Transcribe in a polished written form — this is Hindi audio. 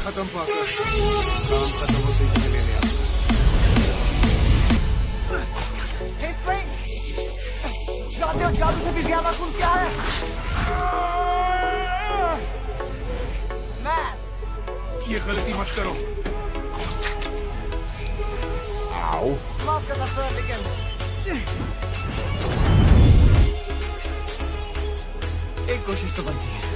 खत्म पाकर काम खत्म होते ही ले लिया। जानते हो जादू से भी ज्यादा खून क्या है? मैं ये गलती मत करो। आओ माफ करना सर, लेकिन एक कोशिश तो बनती है।